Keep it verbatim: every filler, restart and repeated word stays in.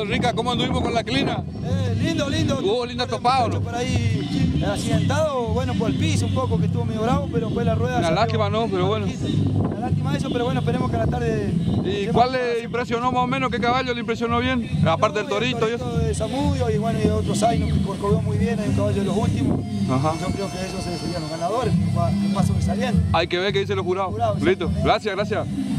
Caballo, Rica, ¿cómo anduvimos con la clina? Eh, lindo, lindo. Hubo lindo topado, ¿no? Por ahí accidentado, bueno, por el piso un poco, que estuvo medio bravo, pero fue la rueda. Una lástima, ¿no? Pero bueno. Una lástima eso, pero bueno, esperemos que a la tarde... ¿Y cuál le impresionó más o menos? ¿Qué caballo le impresionó bien? Aparte del torito y eso. de Zamudio y bueno, y de otros hay, que corcovió muy bien, hay un caballo de los últimos. Ajá. Yo creo que esos serían los ganadores, que paso que salían. Hay que ver qué dicen los jurados. Listo. Gracias, gracias.